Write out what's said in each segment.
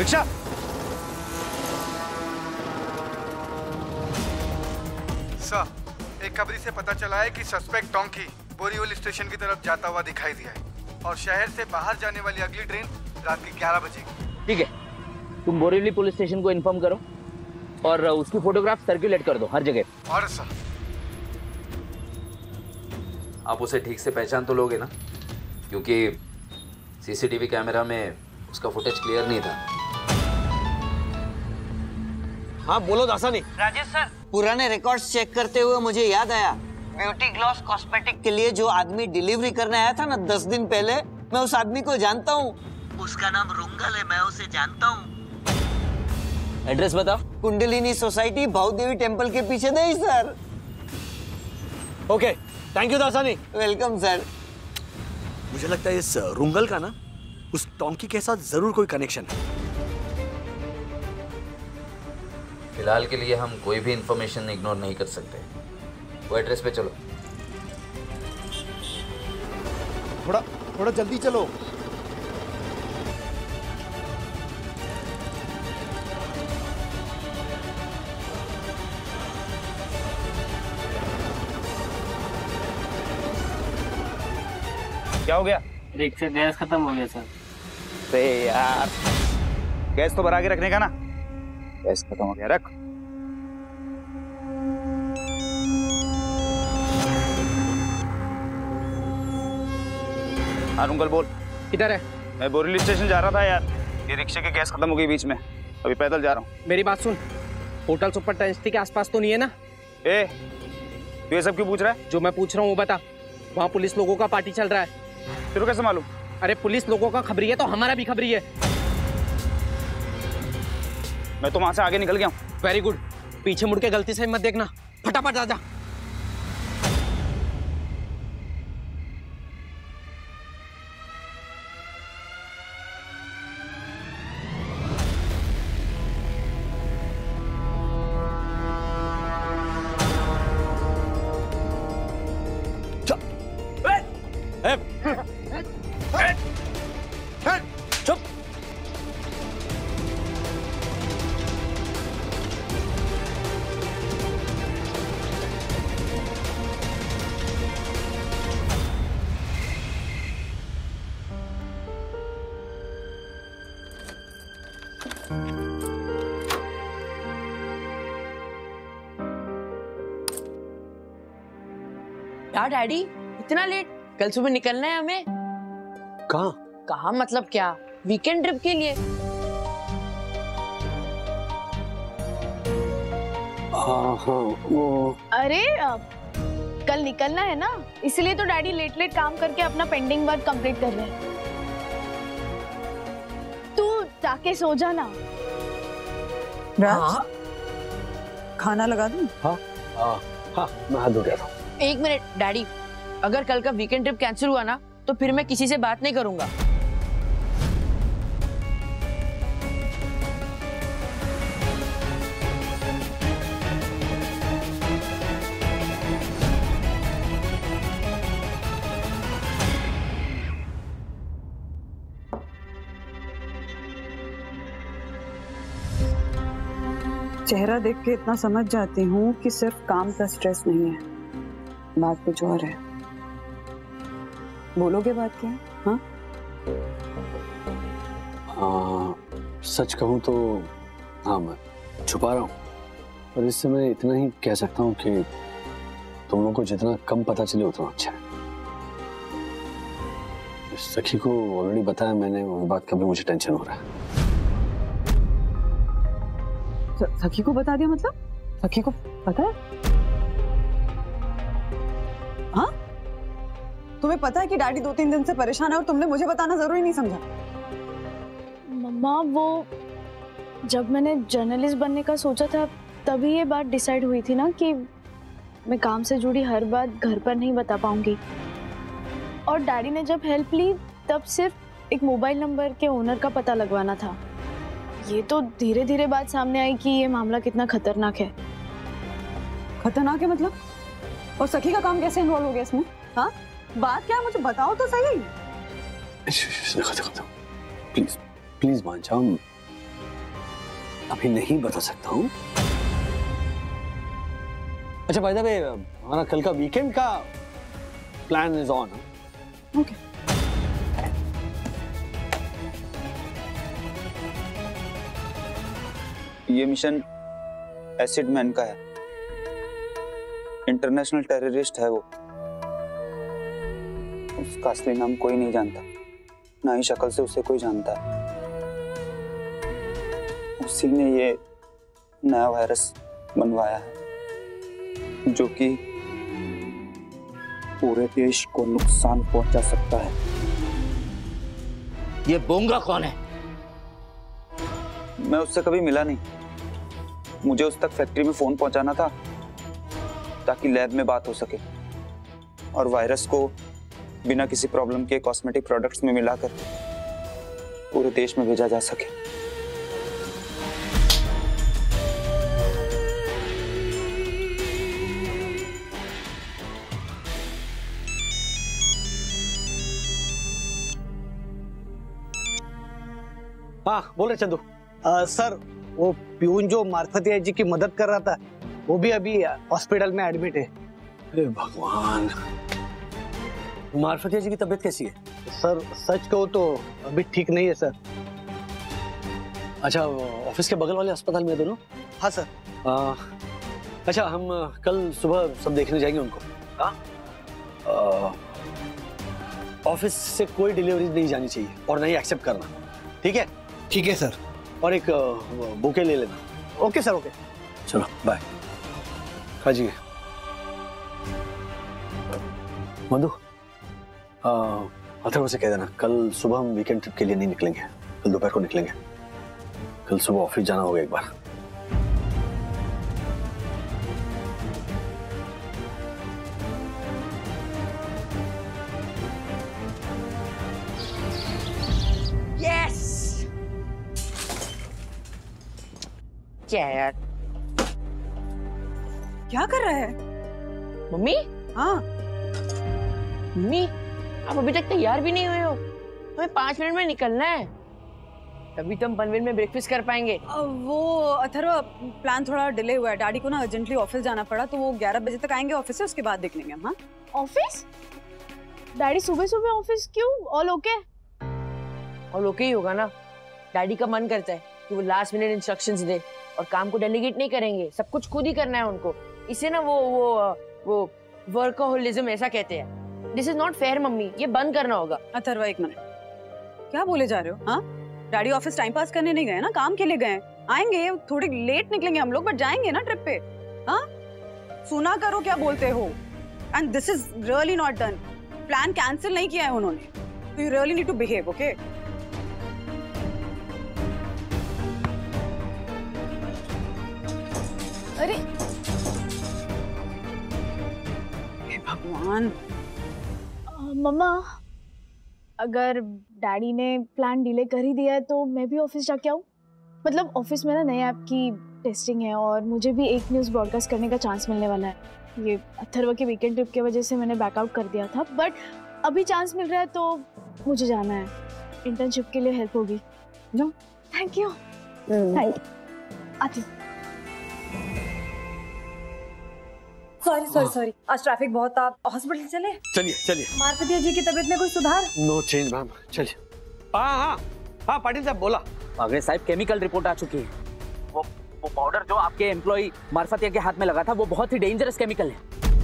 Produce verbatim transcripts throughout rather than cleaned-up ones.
Rickshaw. Sir, एक खबरी से पता चला है कि सस्पेक्ट टोंकी बोरीवली स्टेशन की तरफ जाता हुआ दिखाई दिया है और शहर से बाहर जाने वाली अगली ट्रेन रात के ग्यारह बजे। ठीक है, तुम बोरीवली पुलिस स्टेशन को इन्फॉर्म करो और उसकी फोटोग्राफ सर्कुलेट कर दो हर जगह। और सर, आप उसे ठीक से पहचान तो लोगे ना, क्योंकि सीसीटीवी कैमरा में उसका फुटेज क्लियर नहीं था। हाँ बोलो दासानी। राजेश सर, पुराने रिकॉर्ड्स चेक करते हुए मुझे याद आया, ब्यूटी ग्लॉस कॉस्मेटिक के लिए जो आदमी डिलीवरी करने आया था ना दस दिन पहले, मैं उस आदमी को जानता हूँ। उसका नाम रुंगल है, मैं उसे जानता हूँ। एड्रेस बताओ। कुंडलिनी सोसाइटी, भावदेवी टेम्पल के पीछे नहीं sir. Okay, thank you Dasani. Welcome sir. मुझे लगता है इस रुंगल का ना उस टोंकी के साथ जरूर कोई कनेक्शन है। फिलहाल के लिए हम कोई भी इंफॉर्मेशन इग्नोर नहीं कर सकते। वो एड्रेस पे चलो। थोड़ा थोड़ा जल्दी चलो। क्या हो गया? एक से गैस खत्म हो गया सर। अरे यार, गैस तो भरा के रखने का ना। गैस खत्म हो गया, रख। हाँ रुंगल बोल। किधर है? मैं बोरीवली स्टेशन जा रहा था यार, ये रिक्शे की गैस खत्म हो गई बीच में, अभी पैदल जा रहा हूँ। मेरी बात सुन, होटल सुपर टेंसिटी के आसपास तो नहीं है ना? ए, तू ये सब क्यों पूछ रहा है? जो मैं पूछ रहा हूँ वो बता। वहाँ पुलिस लोगों का पार्टी चल रहा है। तेरे को कैसे मालूम? अरे पुलिस लोगों का खबरी है तो हमारा भी खबरी है। मैं तो वहां से आगे निकल गया हूँ। वेरी गुड, पीछे मुड़ के गलती से मत देखना, फटाफट जा जा। चुप। यार डैडी, इतना लेट? कल सुबह निकलना है हमें। कहाँ? कहाँ मतलब क्या, वीकेंड ट्रिप के लिए। हाँ हाँ वो। अरे कल निकलना है ना, इसलिए तो डैडी लेट लेट काम करके अपना पेंडिंग वर्क कंप्लीट कर रहे हैं। तू जाके सो जा ना। हाँ? खाना लगा दूं? हाँ हाँ हाँ, मैं हाथ धो गया था। एक मिनट डैडी, अगर कल का वीकेंड ट्रिप कैंसिल हुआ ना तो फिर मैं किसी से बात नहीं करूंगा। चेहरा देख के इतना समझ जाती हूँ कि सिर्फ काम का स्ट्रेस नहीं है, बात कुछ और है। बोलोगे बात क्या है? हाँ हाँ, सच कहूँ तो हाँ, मैं छुपा रहा हूँ, पर इससे मैं इतना ही कह सकता हूँ कि तुम लोगों को जितना कम पता चले उतना अच्छा है। सखी को ऑलरेडी बताया मैंने, वो बात का भी मुझे टेंशन हो रहा है। सखी को बता दिया मतलब? सखी को पता है? हाँ? तुम्हें पता है कि डैडी दो तीन दिन से परेशान है और तुमने मुझे बताना जरूरी नहीं समझा? मम्मा, वो जब मैंने जर्नलिस्ट बनने का सोचा था तभी ये बात डिसाइड हुई थी ना कि मैं काम से जुड़ी हर बात घर पर नहीं बता पाऊंगी। और डैडी ने जब हेल्प ली तब सिर्फ एक मोबाइल नंबर के ओनर का पता लगवाना था। ये तो धीरे धीरे बात सामने आई कि ये मामला कितना खतरनाक है। खतरनाक है मतलब? और सखी का काम कैसे इन्वॉल्व हो गया इसमें? हाँ, बात क्या है मुझे बताओ तो सही। प्लीज प्लीज मान जाओ, अभी नहीं बता सकता हूँ। अच्छा बाय द वे, हमारा कल का वीकेंड का प्लान इज ऑन। ओके। ये मिशन एसिड मैन का है, इंटरनेशनल टेररिस्ट है वो। उसका असली नाम कोई नहीं जानता, ना ही शक्ल से उसे कोई जानता है। उसी ने ये नया वायरस बनवाया है जो कि पूरे देश को नुकसान पहुंचा सकता है। ये बोंगा कौन है? मैं उससे कभी मिला नहीं, मुझे उस तक फैक्ट्री में फोन पहुंचाना था ताकि लैब में बात हो सके और वायरस को बिना किसी प्रॉब्लम के कॉस्मेटिक प्रोडक्ट्स में मिलाकर पूरे देश में भेजा जा सके। हाँ बोल रहे चंदू। आ, सर वो प्यून जो मार्फतिया जी की मदद कर रहा था वो भी अभी हॉस्पिटल में एडमिट है। अरे भगवान, मार्फतिया जी की तबीयत कैसी है? सर सच कहो तो अभी ठीक नहीं है सर। अच्छा ऑफिस के बगल वाले अस्पताल में दोनों? हाँ सर। आ, अच्छा हम कल सुबह सब देखने जाएंगे उनको। हाँ ऑफिस से कोई डिलीवरी नहीं जानी चाहिए और नहीं एक्सेप्ट करना, ठीक है? ठीक है सर। और एक बुके ले लेना। Okay sir. ओके चलो बाय। हाँ जी मधु, अथर्व से कह देना कल सुबह हम वीकेंड ट्रिप के लिए नहीं निकलेंगे, कल दोपहर को निकलेंगे। कल सुबह ऑफिस जाना होगा एक बार। यस। क्या यार, क्या कर रहा है? मम्मी? हाँ मम्मी, आप अभी तक तैयार भी नहीं हुए हो, हमें पांच मिनट में निकलना है, तभी तो हम पनवेल में ब्रेकफास्ट कर पाएंगे। वो अथर्व प्लान थोड़ा डिले हुआ है, डैडी को ना अर्जेंटली ऑफिस जाना पड़ा, तो वो ग्यारह बजे तक आएंगे ऑफिस से, उसके बाद देख लेंगे हम। हाँ ऑफिस? डैडी सुबह सुबह ऑफिस क्यों? All okay? ऑल ओके ही होगा ना, डैडी का मन करता है कि वो लास्ट मिनट इंस्ट्रक्शंस दे और काम को डेलीगेट नहीं करेंगे, सब कुछ खुद ही करना है उनको। इसे ना वो वो वो वर्कहोलिज्म ऐसा कहते हैं। This is not fair mummy, ये बंद करना होगा। अथर्व एक मिनट, क्या बोले जा रहे हो? हाँ डैडी ऑफिस टाइम पास करने नहीं गए ना, काम के लिए गए। आएंगे थोड़ी लेट निकलेंगे हम लोग, बट जाएंगे ना ट्रिप पे। हाँ सुना करो क्या बोलते हो। And this is really not done, plan cancel नहीं किया है उन्होंने, तो you really need to behave. Okay अरे भगवान। मम्मा अगर डैडी ने प्लान डिले कर ही दिया है तो मैं भी ऑफिस जाके आऊँ? मतलब ऑफिस में ना नए ऐप की टेस्टिंग है और मुझे भी एक न्यूज़ ब्रॉडकास्ट करने का चांस मिलने वाला है। ये अथर्व के वीकेंड ट्रिप की वजह से मैंने बैकआउट कर दिया था, बट अभी चांस मिल रहा है तो मुझे जाना है। इंटर्नशिप के लिए हेल्प होगी। No thank you. Thank you. आती। सॉरी सॉरी सॉरी, आज ट्रैफिक बहुत था, हॉस्पिटल चले? चलिए चलिए। मार्फतिया जी की तबीयत में कोई सुधार? नो चेंज मैम, चलिए। हाँ हाँ हाँ पाटिल साहब बोला। अग्रे साहब केमिकल रिपोर्ट आ चुकी है। वो वो पाउडर जो आपके एम्प्लॉय मार्फतिया के हाथ में लगा था वो बहुत ही डेंजरस केमिकल है।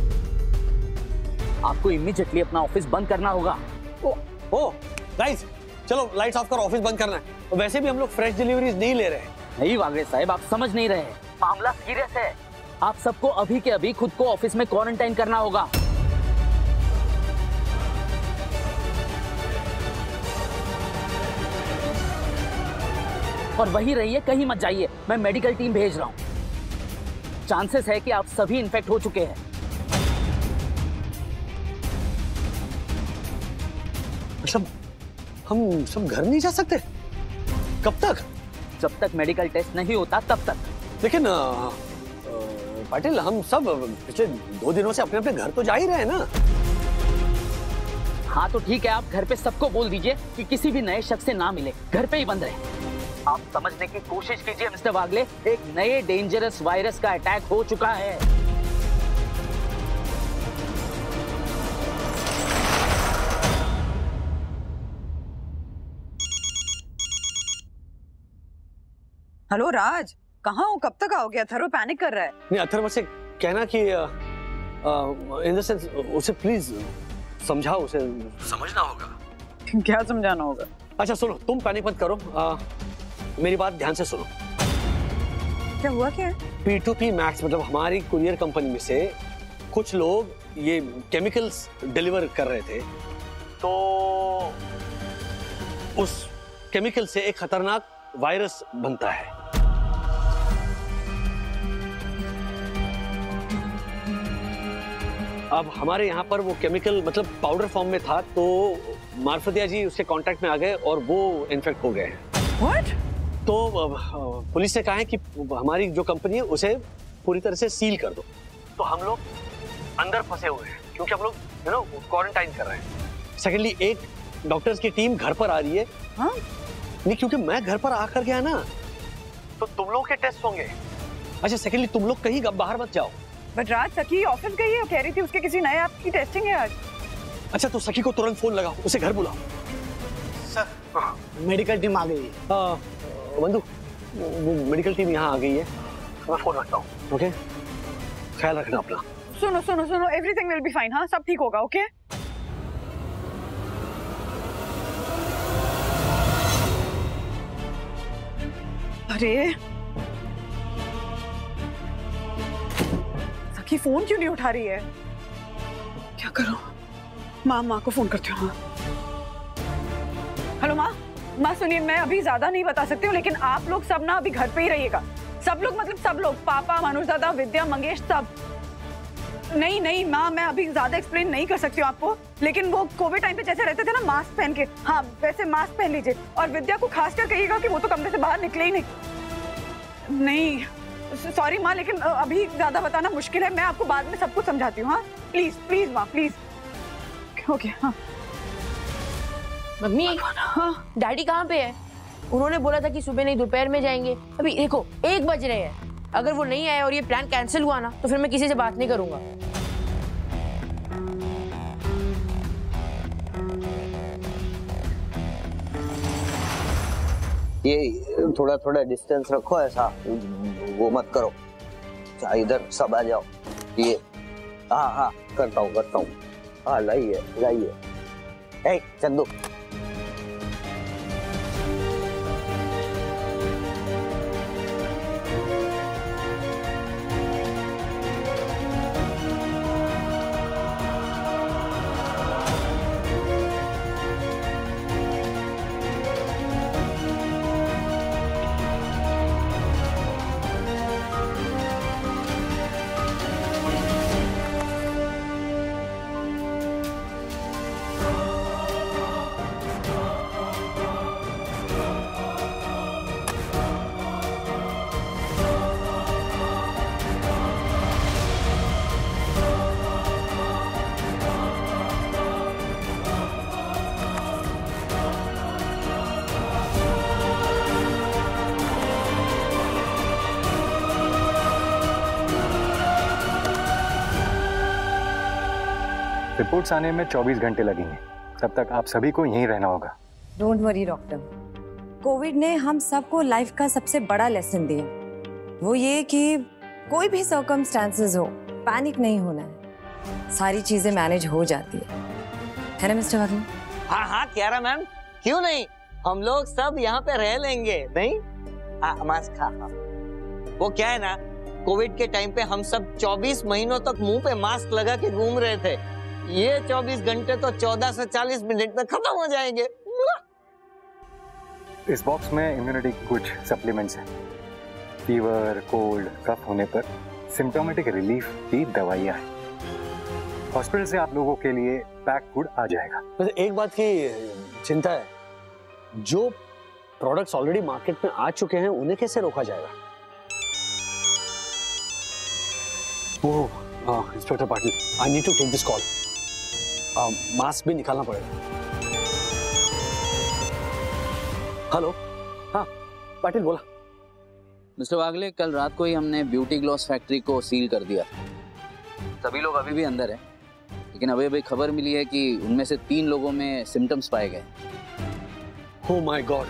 आपको इमीडिएटली अपना ऑफिस बंद करना होगा। ओ ओ गाइस चलो लाइट्स ऑफ करो, ऑफिस बंद करना है। तो वैसे भी हम लोग फ्रेश डिलीवरीज नहीं ले रहे हैं। नहीं वागरे साहब, आप समझ नहीं रहे हैं, मामला सीरियस है। आप सबको अभी के अभी खुद को ऑफिस में क्वारंटाइन करना होगा। और वहीं रहिए, कहीं मत जाइए, मैं मेडिकल टीम भेज रहा हूं। चांसेस है कि आप सभी इन्फेक्ट हो चुके हैं। मतलब हम सब घर नहीं जा सकते? कब तक? जब तक मेडिकल टेस्ट नहीं होता तब तक। लेकिन पाटिल हम सब पिछले दो दिनों से अपने अपने घर तो जा ही रहे हैं ना। हाँ तो ठीक है, आप घर पे सबको बोल दीजिए कि किसी भी नए शख्स से ना मिले, घर पे ही बंद रहे। आप समझने की कोशिश कीजिए मिस्टर वागले, एक नए डेंजरस वायरस का अटैक हो चुका है। हेलो राज, कहाँ हो? कब तक आओगे? अथर्व पैनिक कर रहा है। नहीं, अथर्व से कहना कि इन द सेंस उसे प्लीज समझाओ, उसे समझना होगा। क्या समझाना होगा? अच्छा सुनो, तुम पैनिक मत करो, आ, मेरी बात ध्यान से सुनो। क्या हुआ? क्या है? पी टू पी मैक्स मतलब हमारी कुरियर कंपनी में से कुछ लोग ये केमिकल्स डिलीवर कर रहे थे, तो उस केमिकल से एक खतरनाक वायरस बनता है। अब हमारे यहाँ पर वो केमिकल मतलब पाउडर फॉर्म में था, तो मार्फतिया जी उसके कांटेक्ट में आ गए और वो इन्फेक्ट हो गए हैं। What? तो पुलिस ने कहा है कि हमारी जो कंपनी है उसे पूरी तरह से सील कर दो। तो हम लोग अंदर फंसे हुए हैं क्योंकि हम लोग यू नो क्वारंटाइन कर रहे हैं। सेकेंडली, एक डॉक्टर्स की टीम घर पर आ रही है। हाँ? नहीं, क्योंकि मैं घर पर आकर गया ना, तो तुम लोग के टेस्ट होंगे। अच्छा, सेकेंडली तुम लोग कहीं बाहर मत जाओ। बट राज, सखी ऑफिस गई है, कह रही थी उसके किसी नए ऐप की टेस्टिंग है आज। अच्छा, तो सखी को तुरंत फोन लगाओ, उसे घर बुलाओ। सर, मेडिकल टीम आ गई है। बंधु, वो मेडिकल टीम यहाँ आ गई है, मैं फोन रखता हूँ। ओके, ख्याल रखना अपना। सुनो सुनो सुनो, एवरीथिंग विल बी फाइन। हाँ, सब ठीक होगा। ओके? अरे सखी फोन क्यों नहीं उठा रही है? क्या करूं? माँ माँ को फोन करती हूँ। हेलो माँ, माँ सुनिए, मैं अभी ज्यादा नहीं बता सकती हूँ, लेकिन आप लोग सब ना अभी घर पे ही रहिएगा। सब लोग मतलब सब लोग, पापा, मनोज दादा, विद्या, मंगेश, सब। नहीं नहीं माँ, मैं अभी ज्यादा एक्सप्लेन नहीं कर सकती हूँ आपको, लेकिन वो कोविड टाइम पे जैसे रहते थे ना मास्क पहन के, हाँ वैसे मास्क पहन लीजिए। और विद्या को खासकर कहिएगा कि वो तो कमरे से बाहर निकले ही नहीं। नहीं सॉरी माँ, लेकिन अभी ज्यादा बताना मुश्किल है। मैं आपको बाद में सब कुछ समझाती हूँ। हाँ प्लीज प्लीज माँ, प्लीज। ओके। हाँ मम्मी, हाँ डैडी कहाँ पे है? उन्होंने बोला था कि सुबह नहीं दोपहर में जाएंगे। अभी देखो एक बज रहे हैं, अगर वो नहीं आए और ये प्लान कैंसिल हुआ ना, तो फिर मैं किसी से बात नहीं करूंगा। ये थोड़ा थोड़ा डिस्टेंस रखो, ऐसा वो मत करो। इधर सब आ जाओ। ये हाँ हाँ करता हूँ करता हूँ। हाँ लाइए लाइए। ए चंदू, रिपोर्ट्स आने में चौबीस घंटे लगेंगे, तब तक आप सभी को यहीं रहना होगा। डोंट वरी डॉक्टर, कोविड ने हम सबको लाइफ का सबसे बड़ा लेसन दिया, वो ये कि कोई भी सर्कमस्टांसेस हो, पैनिक नहीं होना है, सारी चीजें मैनेज हो जाती है, है ना मिस्टर वागले? हाँ हाँ क्यारा मैम, क्यों नहीं, हम लोग सब यहाँ पे रह लेंगे। नहीं हाँ मास्क, हाँ हाँ वो क्या है ना, कोविड के टाइम पे हम सब चौबीस महीनों तक मुंह पे मास्क लगा के घूम रहे थे। ये चौबीस घंटे तो चौदह से चालीस मिनट में खत्म हो जाएंगे। इस बॉक्स में इम्यूनिटी की कुछ सप्लीमेंट्स हैं। फीवर, कोल्ड, कफ होने पर सिम्टोमेटिक रिलीफ की दवाइयाँ हैं। हॉस्पिटल से आप लोगों के लिए पैक फूड आ जाएगा। बस एक बात की चिंता है, जो प्रोडक्ट्स ऑलरेडी मार्केट में आ चुके हैं उन्हें कैसे रोका जाएगा? Oh inspector Patil, I need to take this call. Mask भी निकालना पड़ेगा। हेलो, हाँ पाटिल बोला। मिस्टर वागले, कल रात को ही हमने ब्यूटी ग्लॉस फैक्ट्री को सील कर दिया। सभी लोग अभी भी अंदर हैं, लेकिन अभी अभी खबर मिली है कि उनमें से तीन लोगों में सिम्टम्स पाए गए। ओह माय गॉड,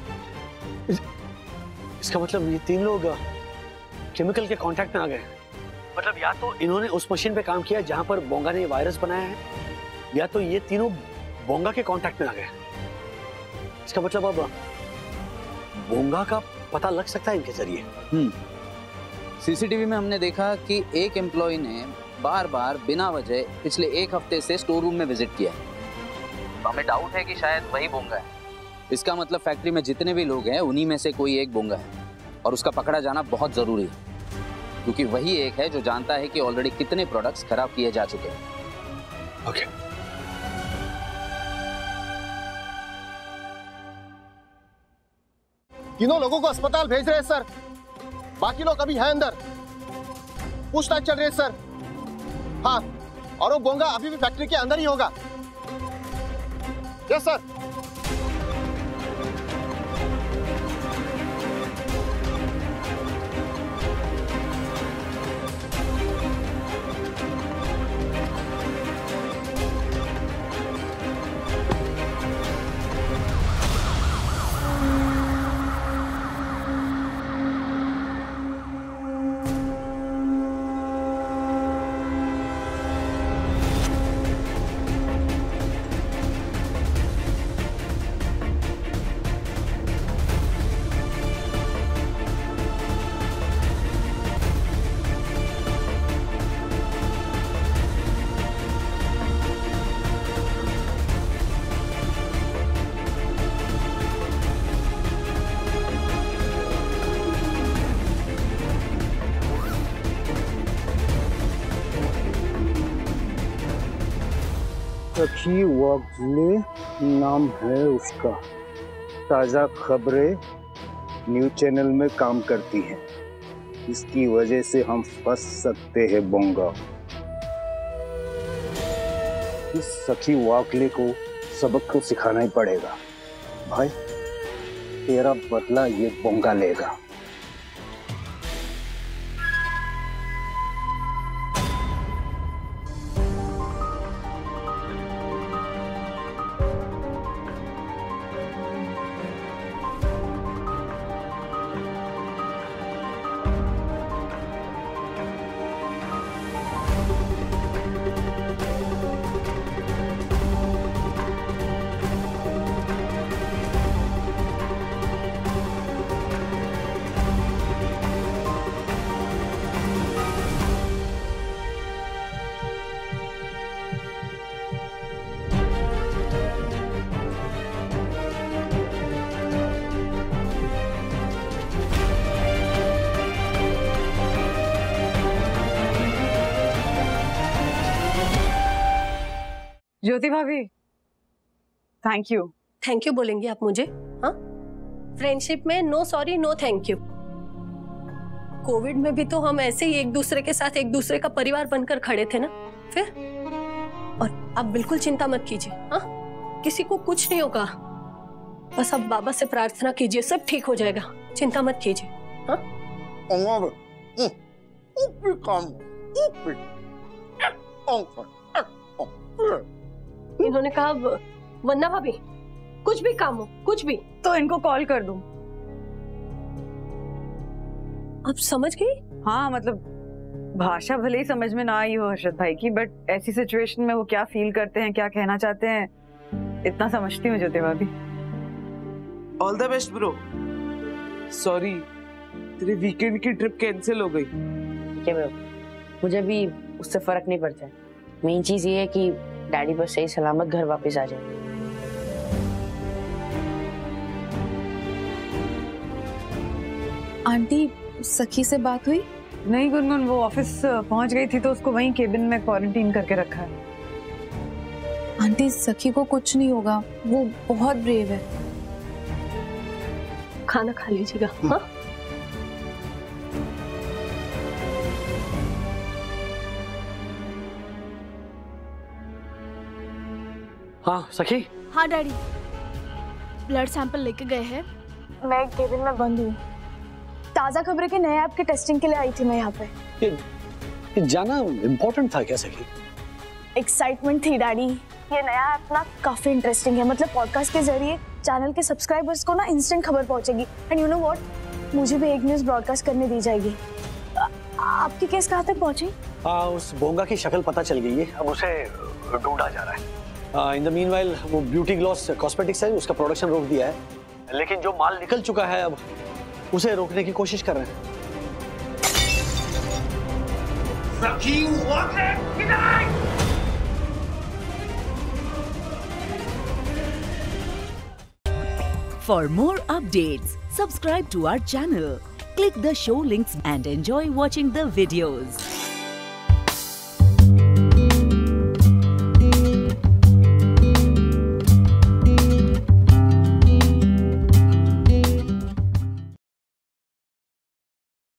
इसका मतलब ये तीन लोग केमिकल के कांटेक्ट में आ गए। मतलब या तो इन्होंने उस मशीन पे काम किया जहां पर बोंगा ने वायरस बनाया है, या तो ये तीनों बोंगा के कांटेक्ट में आ गए। इसका मतलब अब बोंगा का पता लग सकता है इनके जरिए। हम्म सीसीटीवी में हमने देखा कि एक एम्प्लॉय ने बार बार बिना वजह पिछले एक हफ्ते से स्टोर रूम में विजिट किया है। तो हमें डाउट है कि शायद वही बोंगा है। इसका मतलब फैक्ट्री में जितने भी लोग हैं उन्हीं में से कोई एक बोंगा है, और उसका पकड़ा जाना बहुत जरूरी है, क्योंकि वही एक है जो जानता है कि ऑलरेडी कितने प्रोडक्ट्स खराब किए जा चुके हैं। ओके। तीनों लोगों को अस्पताल भेज रहे हैं सर, बाकी लोग अभी हैं अंदर, पूछताछ चल रही है सर। हाँ, और वो बोंगा अभी भी फैक्ट्री के अंदर ही होगा। Yes sir. सखी वागले नाम है उसका। ताज़ा खबरें न्यूज चैनल में काम करती हैं, इसकी वजह से हम फंस सकते हैं बोंगा। इस सखी वागले को सबक तो सिखाना ही पड़ेगा। भाई तेरा बदला ये बोंगा लेगा। ज्योति भाभी, थैंक यू। थैंक यू बोलेंगे आप मुझे? हाँ, फ्रेंडशिप में no sorry no thank you. Covid में भी तो हम ऐसे ही एक दूसरे के साथ एक दूसरे का परिवार बनकर खड़े थे ना। फिर और आप बिल्कुल चिंता मत कीजिए। हाँ, किसी को कुछ नहीं होगा। बस आप बाबा से प्रार्थना कीजिए, सब ठीक हो जाएगा। चिंता मत कीजिए। हाँ, इन्होंने कहा वंदना भाभी कुछ भी काम हो, कुछ भी तो इनको कॉल कर दूं। आप समझ गई? हाँ, मतलब भाषा भले ही समझ में ना आई हो हर्षद भाई की, बट ऐसी सिचुएशन में वो क्या फील करते हैं, क्या कहना चाहते हैं, इतना समझती हूँ ज्योति भाभी। All the best bro. Sorry, तेरे वीकेंड की ट्रिप कैंसिल हो गई। क्या ब्रो, मुझे भी उससे फर्क नहीं पड़ता है। मेन चीज ये है कि डैडी बस सही सलामत घर वापस आ जाए। आंटी, सखी से बात हुई? नहीं गुनगुन, वो ऑफिस पहुंच गई थी तो उसको वहीं केबिन में क्वारंटीन करके रखा है। आंटी, सखी को कुछ नहीं होगा, वो बहुत ब्रेव है। खाना खा लीजिएगा। हाँ, हाँ सखी। हाँ डैडी, ब्लड सैंपल लेके गए हैं मैं केबिन में बंद हूँ। ताज़ा खबरें के नए ऐप के टेस्टिंग के लिए आई थी मैं यहाँ पे। ये, ये जाना इम्पोर्टेंट था क्या सखी? एक्साइटमेंट थी डैडी। ये नया ऐप ना काफी इंटरेस्टिंग है। मतलब पॉडकास्ट के जरिए चैनल के सब्सक्राइबर्स को ना इंस्टेंट खबर पहुंचेगी। एंड यू नो व्हाट, मुझे भी एक न्यूज़ ब्रॉडकास्ट करने दी जाएगी। आ, आपकी केस कहाँ तक पहुंची? हाँ, उस बोंगा की शक्ल पता चल गई है, अब उसे ढूंढा जा रहा है। इन द मीनवाइल वो ब्यूटी ग्लॉस कॉस्मेटिक्स है, उसका प्रोडक्शन रोक दिया है, लेकिन जो माल निकल चुका है अब उसे रोकने की कोशिश कर रहे हैं। For more updates, subscribe to our channel, click the show links and enjoy watching the videos.